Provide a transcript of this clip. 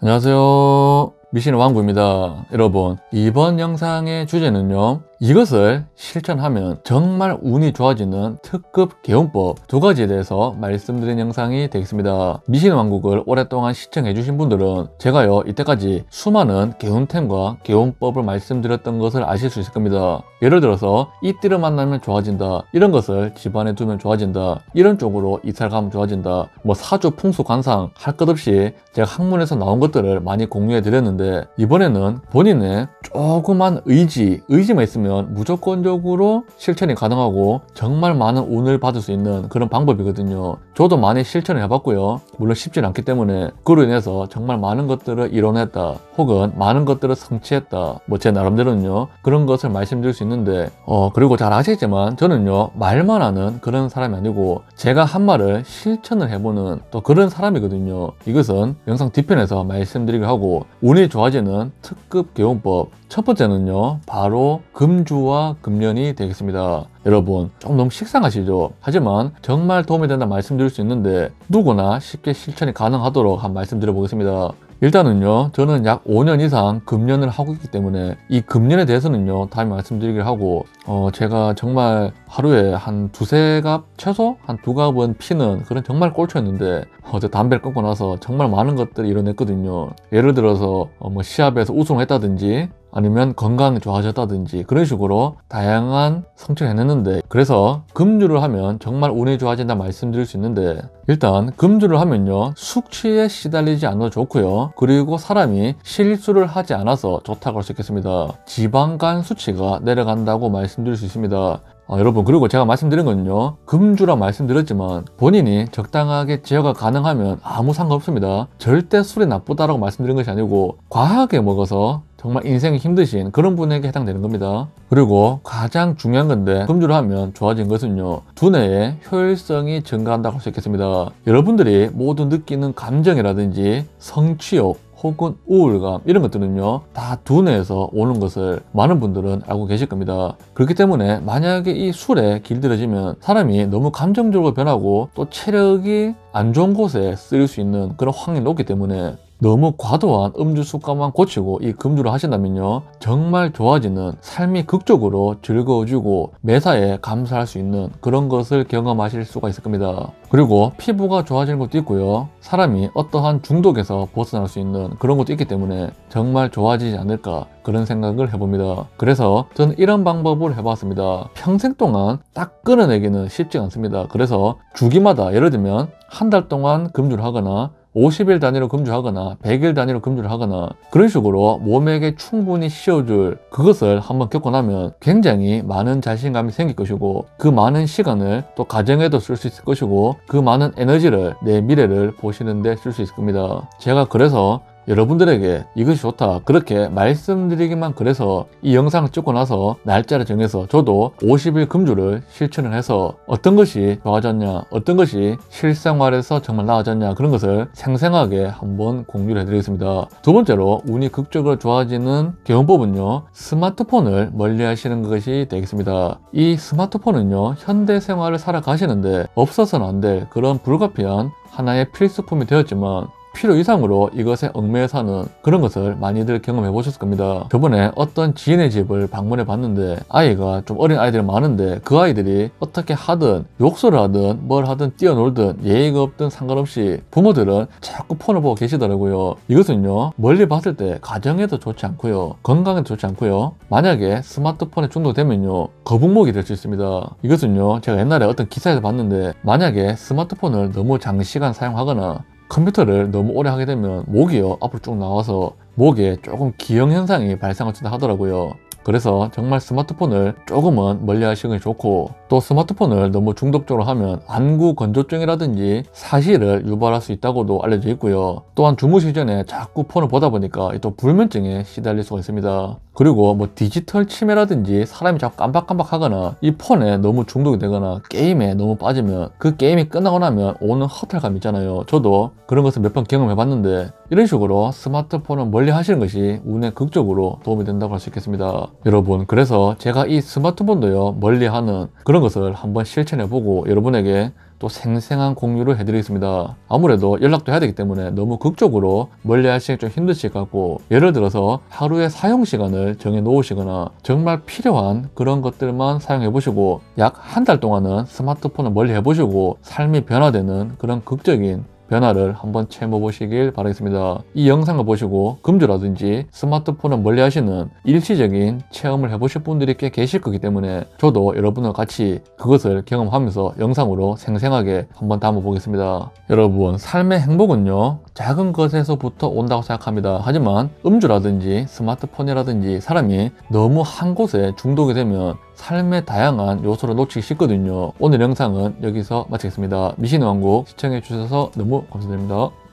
안녕하세요. 미신의 왕구입니다. 여러분, 이번 영상의 주제는요, 이것을 실천하면 정말 운이 좋아지는 특급 개운법 두 가지에 대해서 말씀드린 영상이 되겠습니다. 미신의 왕국을 오랫동안 시청해주신 분들은 제가요, 이때까지 수많은 개운템과 개운법을 말씀드렸던 것을 아실 수 있을 겁니다. 예를 들어서 이띠를 만나면 좋아진다, 이런 것을 집안에 두면 좋아진다, 이런 쪽으로 이사를 가면 좋아진다, 뭐 사주 풍수 관상 할 것 없이 제가 학문에서 나온 것들을 많이 공유해 드렸는데, 이번에는 본인의 조그만 의지만 있으면 무조건적으로 실천이 가능하고 정말 많은 운을 받을 수 있는 그런 방법이거든요. 저도 많이 실천을 해봤고요, 물론 쉽진 않기 때문에 그로 인해서 정말 많은 것들을 이뤄냈다, 혹은 많은 것들을 성취했다, 뭐 제 나름대로는요 그런 것을 말씀드릴 수 있는데, 그리고 잘 아시겠지만 저는요 말만 하는 그런 사람이 아니고 제가 한 말을 실천을 해보는 또 그런 사람이거든요. 이것은 영상 뒤편에서 말씀드리기로 하고, 운이 좋아지는 특급 개운법 첫 번째는요, 바로 금주와 금년이 되겠습니다. 여러분, 좀 너무 식상하시죠? 하지만 정말 도움이 된다 말씀드릴 수 있는데 누구나 쉽게 실천이 가능하도록 한번 말씀드려 보겠습니다. 일단은요, 저는 약 5년 이상 금년을 하고 있기 때문에 이 금년에 대해서는요 다음에 말씀드리기로 하고, 제가 정말 하루에 한 두세 갑, 최소 한 두 갑은 피는 그런 정말 꼴초였는데 어제 담배를 끊고 나서 정말 많은 것들을 이뤄냈거든요. 예를 들어서 뭐 시합에서 우승을 했다든지 아니면 건강이 좋아졌다든지 그런 식으로 다양한 성취를 해냈는데, 그래서 금주를 하면 정말 운이 좋아진다 말씀드릴 수 있는데, 일단 금주를 하면요 숙취에 시달리지 않아도 좋고요, 그리고 사람이 실수를 하지 않아서 좋다고 할 수 있겠습니다. 지방간 수치가 내려간다고 말씀드릴 수 있습니다. 여러분, 그리고 제가 말씀드린 건요, 금주라 말씀드렸지만 본인이 적당하게 제어가 가능하면 아무 상관없습니다. 절대 술이 나쁘다라고 말씀드린 것이 아니고 과하게 먹어서 정말 인생이 힘드신 그런 분에게 해당되는 겁니다. 그리고 가장 중요한 건데, 금주를 하면 좋아진 것은요, 두뇌의 효율성이 증가한다고 할 수 있겠습니다. 여러분들이 모두 느끼는 감정이라든지 성취욕 혹은 우울감, 이런 것들은요 다 두뇌에서 오는 것을 많은 분들은 알고 계실 겁니다. 그렇기 때문에 만약에 이 술에 길들여지면 사람이 너무 감정적으로 변하고 또 체력이 안 좋은 곳에 쓰일 수 있는 그런 확률이 높기 때문에 너무 과도한 음주 습관만 고치고 이 금주를 하신다면요 정말 좋아지는, 삶이 극적으로 즐거워지고 매사에 감사할 수 있는 그런 것을 경험하실 수가 있을 겁니다. 그리고 피부가 좋아지는 것도 있고요, 사람이 어떠한 중독에서 벗어날 수 있는 그런 것도 있기 때문에 정말 좋아지지 않을까 그런 생각을 해봅니다. 그래서 저는 이런 방법을 해봤습니다. 평생 동안 딱 끊어내기는 쉽지 않습니다. 그래서 주기마다, 예를 들면 한 달 동안 금주를 하거나 50일 단위로 금주하거나 100일 단위로 금주를 하거나 그런 식으로 몸에게 충분히 쉬어줄 그것을 한번 겪고 나면 굉장히 많은 자신감이 생길 것이고, 그 많은 시간을 또 가정에도 쓸 수 있을 것이고, 그 많은 에너지를 내 미래를 보시는 데 쓸 수 있을 겁니다. 제가 그래서 여러분들에게 이것이 좋다 그렇게 말씀드리기만 그래서 이 영상을 찍고 나서 날짜를 정해서 저도 50일 금주를 실천을 해서 어떤 것이 좋아졌냐, 어떤 것이 실생활에서 정말 나아졌냐, 그런 것을 생생하게 한번 공유를 해드리겠습니다. 두 번째로 운이 극적으로 좋아지는 개운법은요, 스마트폰을 멀리 하시는 것이 되겠습니다. 이 스마트폰은요 현대 생활을 살아가시는데 없어서는 안 될 그런 불가피한 하나의 필수품이 되었지만 필요 이상으로 이것에 얽매여 사는 그런 것을 많이들 경험해 보셨을 겁니다. 저번에 어떤 지인의 집을 방문해 봤는데 아이가 좀 어린 아이들이 많은데, 그 아이들이 어떻게 하든 욕설을 하든 뭘 하든 뛰어놀든 예의가 없든 상관없이 부모들은 자꾸 폰을 보고 계시더라고요. 이것은요 멀리 봤을 때 가정에도 좋지 않고요, 건강에도 좋지 않고요, 만약에 스마트폰에 중독되면요 거북목이 될 수 있습니다. 이것은요 제가 옛날에 어떤 기사에서 봤는데, 만약에 스마트폰을 너무 장시간 사용하거나 컴퓨터를 너무 오래 하게 되면 목이요 앞으로 쭉 나와서 목에 조금 기형 현상이 발생한다 하더라고요. 그래서 정말 스마트폰을 조금은 멀리 하시는 게 좋고, 또 스마트폰을 너무 중독적으로 하면 안구 건조증이라든지 사시를 유발할 수 있다고도 알려져 있고요. 또한 주무시기 전에 자꾸 폰을 보다 보니까 또 불면증에 시달릴 수가 있습니다. 그리고 뭐 디지털 치매라든지 사람이 자꾸 깜박깜박 하거나 이 폰에 너무 중독이 되거나 게임에 너무 빠지면 그 게임이 끝나고 나면 오는 허탈감 있잖아요. 저도 그런 것을 몇 번 경험해 봤는데, 이런 식으로 스마트폰을 멀리 하시는 것이 운에 극적으로 도움이 된다고 할 수 있겠습니다. 여러분, 그래서 제가 이 스마트폰도요 멀리하는 그런 것을 한번 실천해보고 여러분에게 또 생생한 공유를 해드리겠습니다. 아무래도 연락도 해야 되기 때문에 너무 극적으로 멀리 하시기 좀 힘드실 것 같고, 예를 들어서 하루에 사용 시간을 정해 놓으시거나 정말 필요한 그런 것들만 사용해 보시고 약 한 달 동안은 스마트폰을 멀리 해보시고 삶이 변화되는 그런 극적인 변화를 한번 체험해 보시길 바라겠습니다. 이 영상을 보시고 금주라든지 스마트폰을 멀리 하시는 일시적인 체험을 해보실 분들이 꽤 계실 거기 때문에 저도 여러분과 같이 그것을 경험하면서 영상으로 생생하게 한번 담아 보겠습니다. 여러분, 삶의 행복은요 작은 것에서부터 온다고 생각합니다. 하지만 음주라든지 스마트폰이라든지 사람이 너무 한 곳에 중독이 되면 삶의 다양한 요소를 놓치기 쉽거든요. 오늘 영상은 여기서 마치겠습니다. 미신의 왕국 시청해 주셔서 너무 감사드립니다.